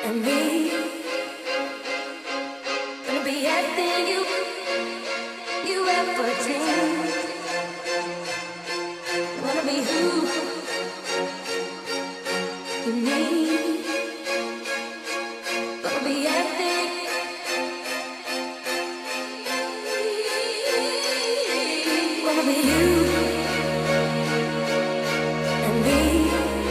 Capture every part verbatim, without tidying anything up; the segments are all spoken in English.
and me. Gonna be everything you, you ever dreamed. Wanna be who you need. Gonna be everything. Wanna be you and me.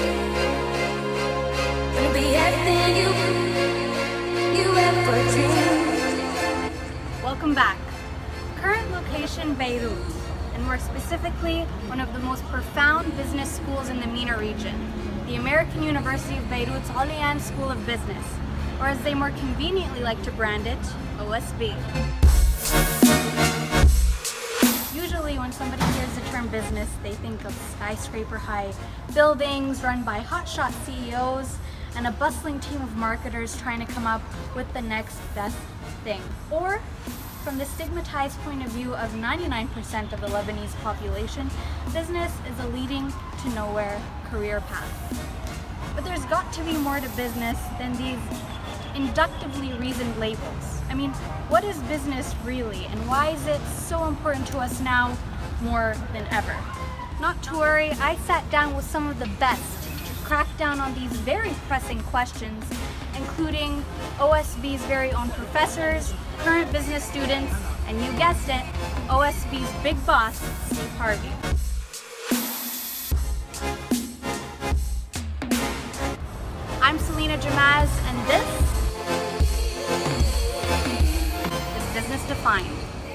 Gonna be everything you, you ever dreamed. Welcome back. Current location Beirut, and more specifically, one of the most profound business schools in the MENA region, the American University of Beirut's Olayan School of Business, or as they more conveniently like to brand it, O S B. Usually when somebody hears the term business, they think of skyscraper-high buildings run by hotshot C E Os and a bustling team of marketers trying to come up with the next best thing. Or, from the stigmatized point of view of ninety-nine percent of the Lebanese population, business is a leading to nowhere career path. But there's got to be more to business than these inductively reasoned labels. I mean, what is business really, and why is it so important to us now more than ever? Not to worry, I sat down with some of the best to crack down on these very pressing questions, including O S B's very own professors, current business students, and you guessed it, O S B's big boss, Harvey. I'm Selena and this is Business Defined.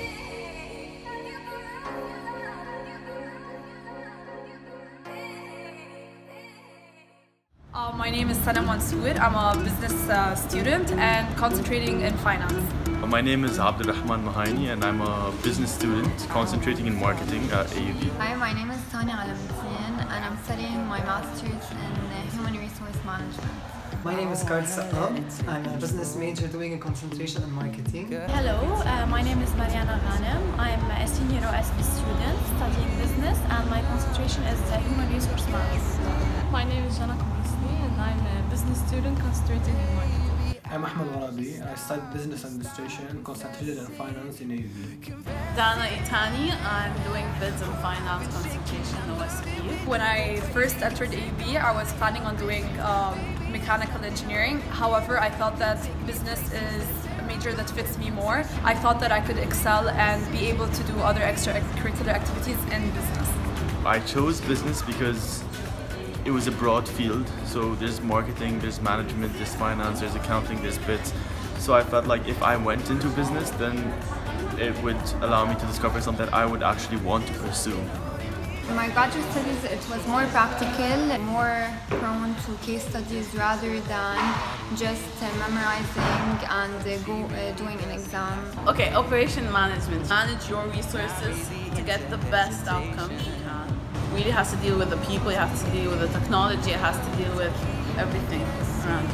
Uh, my name is Selena. I'm a business uh, student and concentrating in finance. My name is Abdulrahman Mahaini and I'm a business student concentrating in marketing at A U B. Hi, my name is Tanya Alamtien and I'm studying my master's in human resource management. My name is Kard Saab. I'm a business major doing a concentration in marketing. Hello, uh, my name is Mariana Ghanem. I'm a senior O S B student studying business and my concentration is uh, human resource management. My name is Jana Komisni and I'm a business student concentrating in marketing. I'm Ahmed Warabi. I studied business administration, concentrated in finance in A U B. Dana Itani. I'm doing bids and finance concentration in O S B. When I first entered A U B, I was planning on doing um, mechanical engineering. However, I felt that business is a major that fits me more. I thought that I could excel and be able to do other extracurricular activities in business. I chose business because it was a broad field, so there's marketing, there's management, there's finance, there's accounting, there's bids. So I felt like if I went into business, then it would allow me to discover something that I would actually want to pursue. In my graduate studies, it was more practical, more prone to case studies rather than just uh, memorizing and uh, go, uh, doing an exam. Okay, operation management. Manage your resources to get the best outcomes you can. Really has to deal with the people, it has to deal with the technology, it has to deal with everything around.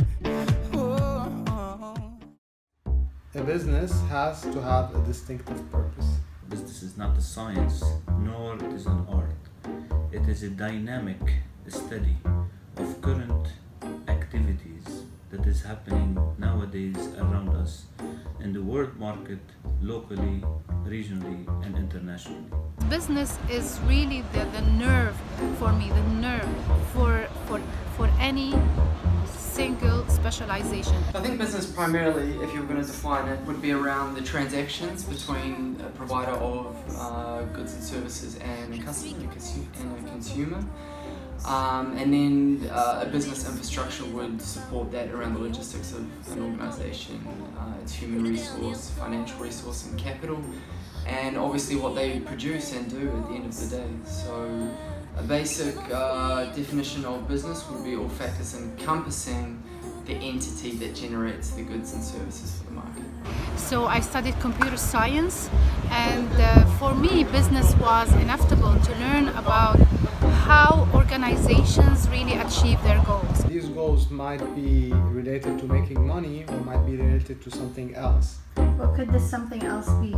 A business has to have a distinctive purpose. Business is not a science, nor it is an art. It is a dynamic study of current activities that is happening nowadays around us in the world market, locally, regionally, and internationally. Business is really the, the nerve for me, the nerve for, for, for any single specialization. I think business primarily, if you were going to define it, would be around the transactions between a provider of uh, goods and services and a customer and a consumer. Um, and then uh, a business infrastructure would support that around the logistics of an organisation, uh, its human resource, financial resource and capital, and obviously what they produce and do at the end of the day. So a basic uh, definition of business would be all factors encompassing the entity that generates the goods and services for the market. So I studied computer science, and uh, for me business was inevitable to learn about how organizations really achieve their goals. These goals might be related to making money or might be related to something else. What could this something else be?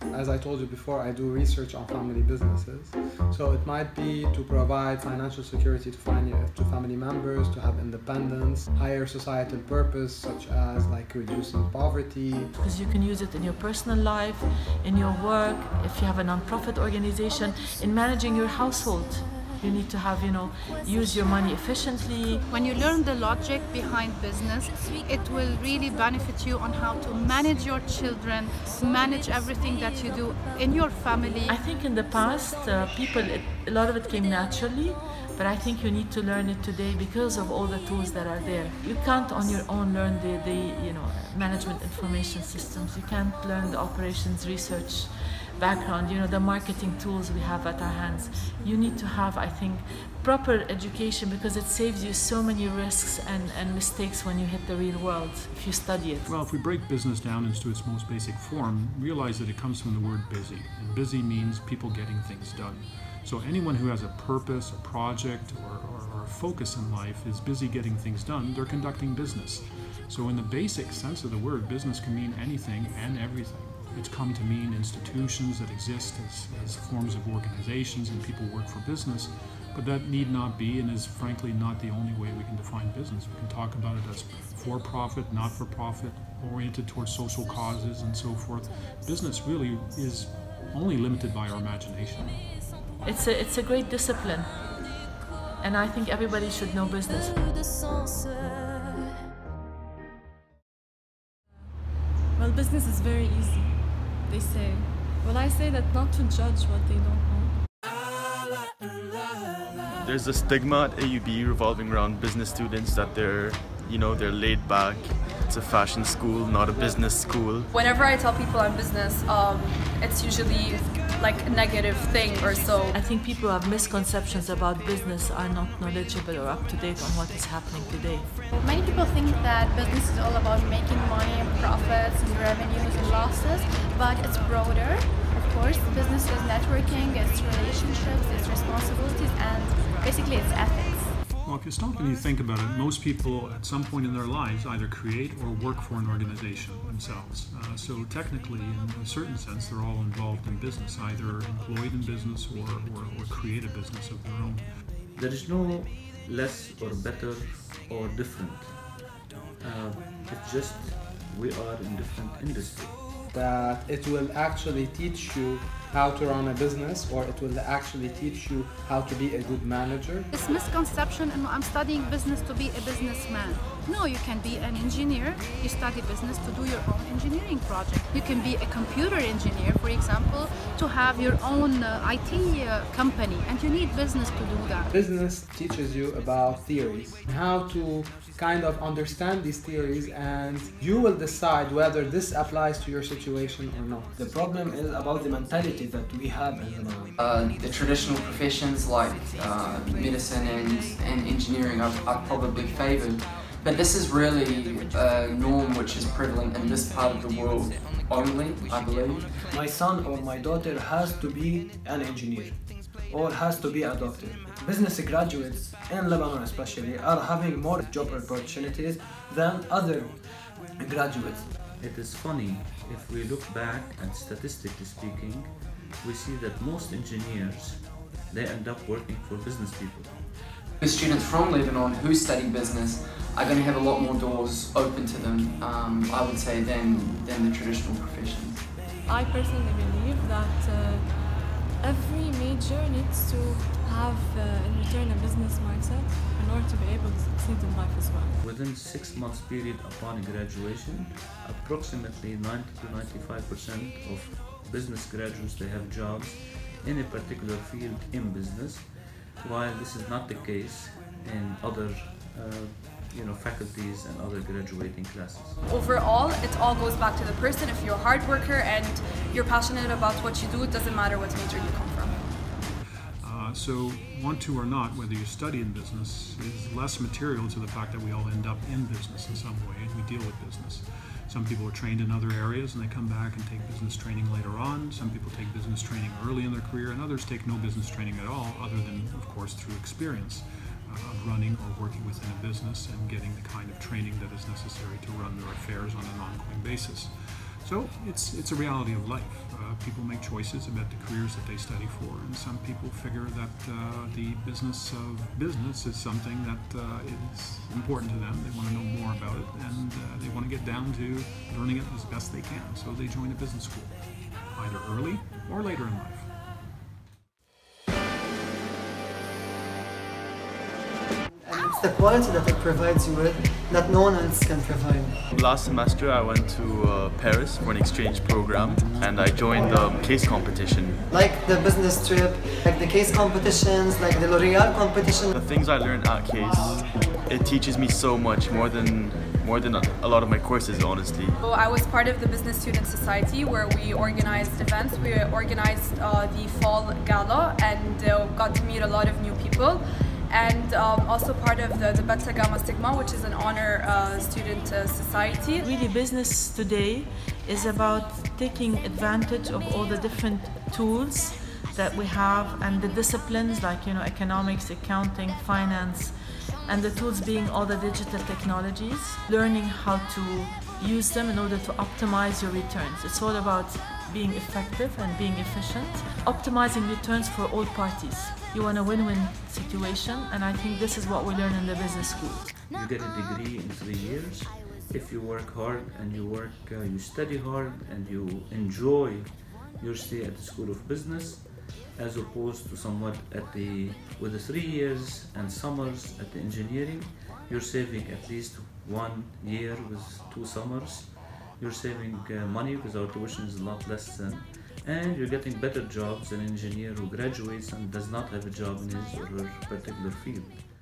As I told you before, I do research on family businesses. So it might be to provide financial security to, to family members, to have independence, higher societal purpose, such as like reducing poverty. Because you can use it in your personal life, in your work, if you have a non-profit organization, in managing your household. You need to have, you know, use your money efficiently. When you learn the logic behind business, it will really benefit you on how to manage your children, manage everything that you do in your family. I think in the past, uh, people, it, a lot of it came naturally, but I think you need to learn it today because of all the tools that are there. You can't on your own learn the, the you know, management information systems. You can't learn the operations research background, you know, the marketing tools we have at our hands. You need to have, I think, proper education because it saves you so many risks and, and mistakes when you hit the real world if you study it. Well, if we break business down into its most basic form, realize that it comes from the word busy. And busy means people getting things done. So anyone who has a purpose, a project, or, or, or a focus in life is busy getting things done. They're conducting business. So in the basic sense of the word, business can mean anything and everything. It's come to mean institutions that exist as, as forms of organizations and people work for business, but that need not be and is frankly not the only way we can define business. We can talk about it as for-profit, not-for-profit, oriented towards social causes and so forth. Business really is only limited by our imagination. It's a, it's a great discipline, and I think everybody should know business. Well, business is very easy, they say. Well, I say that not to judge what they don't know. There's a stigma at A U B revolving around business students that they're, you know, they're laid back. It's a fashion school, not a business school. Whenever I tell people I'm business, um, it's usually like a negative thing or so. I think people who have misconceptions about business are not knowledgeable or up to date on what is happening today. Many people think that business is all about making money and profits and revenues and losses, but it's broader. Of course, business is networking, it's relationships, it's responsibilities, and basically it's ethics. Well, if you stop and you think about it, most people at some point in their lives either create or work for an organization themselves. Uh, so technically, in a certain sense, they're all involved in business, either employed in business or, or, or create a business of their own. There is no less or better or different. Uh, it's just we are in different industries. That it will actually teach you how to run a business, or it will actually teach you how to be a good manager. This misconception, and I'm studying business to be a businessman. No, you can be an engineer. You study business to do your own engineering project. You can be a computer engineer, for example, to have your own uh, I T uh, company, and you need business to do that. Business teaches you about theories, how to kind of understand these theories, and you will decide whether this applies to your situation or not. The problem is about the mentality that we have in the mind. Uh, the traditional professions like uh, medicine and, and engineering are, are probably favoured, but this is really a norm which is prevalent in this part of the world only, I believe. My son or my daughter has to be an engineer or has to be a doctor. Business graduates in Lebanon especially are having more job opportunities than other graduates. It is funny, if we look back and statistically speaking, we see that most engineers, they end up working for business people. The students from Lebanon who study business are going to have a lot more doors open to them, um, I would say, than, than the traditional professions. I personally believe that uh, every major needs to have uh, in return a business mindset in order to be able to succeed in life as well. Within six months period upon graduation, approximately ninety to ninety-five percent of business graduates, they have jobs in a particular field in business, while this is not the case in other uh, you know, faculties and other graduating classes. Overall, it all goes back to the person. If you're a hard worker and you're passionate about what you do, it doesn't matter what major you come from. Uh, so, want to or not, whether you study in business is less material to the fact that we all end up in business in some way and we deal with business. Some people are trained in other areas and they come back and take business training later on. Some people take business training early in their career, and others take no business training at all, other than, of course, through experience of running or working within a business and getting the kind of training that is necessary to run their affairs on an ongoing basis. So it's it's a reality of life. Uh, people make choices about the careers that they study for, and some people figure that uh, the business of business is something that uh, is important to them. They want to know more about it, and uh, they want to get down to learning it as best they can. So they join a business school, either early or later in life. It's the quality that it provides you with that no one else can provide. Last semester I went to uh, Paris for an exchange program, and I joined the um, case competition. Like the business trip, like the case competitions, like the L'Oreal competition. The things I learned at case, it teaches me so much, more than more than a lot of my courses, honestly. So I was part of the Business Student Society, where we organized events. We organized uh, the Fall Gala and uh, got to meet a lot of new people. And um, also part of the, the Beta Gamma Sigma, which is an honor uh, student uh, society. Really, business today is about taking advantage of all the different tools that we have and the disciplines like, you know, economics, accounting, finance, and the tools being all the digital technologies, learning how to use them in order to optimize your returns. It's all about being effective and being efficient, optimizing returns for all parties. You want a win-win situation, and I think this is what we learn in the business school. You get a degree in three years if you work hard and you work, uh, you study hard and you enjoy your stay at the School of Business, as opposed to somewhat at the with the three years and summers at the engineering. You're saving at least one year with two summers. You're saving uh, money because our tuition is a lot less than, and you're getting better jobs than an engineer who graduates and does not have a job in his or her particular field.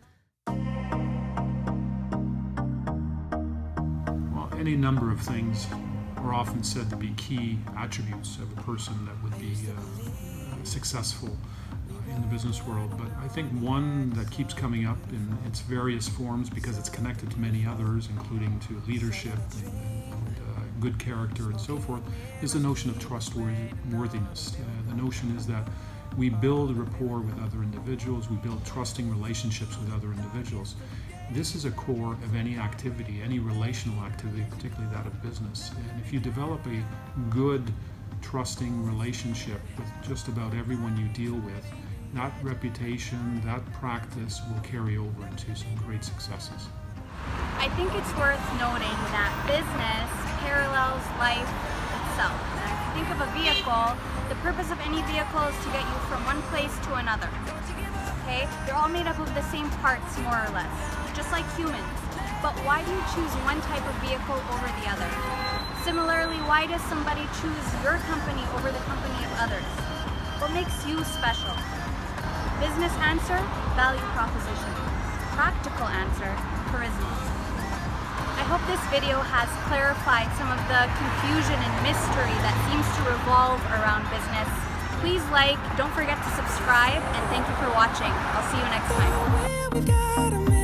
Well, any number of things are often said to be key attributes of a person that would be uh, successful in the business world, but I think one that keeps coming up in its various forms because it's connected to many others, including to leadership and, and uh, good character and so forth, is the notion of trustworthiness. Uh, the notion is that we build a rapport with other individuals, we build trusting relationships with other individuals. This is a core of any activity, any relational activity, particularly that of business. And if you develop a good, trusting relationship with just about everyone you deal with, that reputation, that practice will carry over into some great successes. I think it's worth noting that business parallels life itself. And if you think of a vehicle, the purpose of any vehicle is to get you from one place to another. Okay? They're all made up of the same parts, more or less, just like humans. But why do you choose one type of vehicle over the other? Similarly, why does somebody choose your company over the company of others? What makes you special? Business answer, value proposition. Practical answer, charisma. I hope this video has clarified some of the confusion and mystery that seems to revolve around business. Please like, don't forget to subscribe, and thank you for watching. I'll see you next time.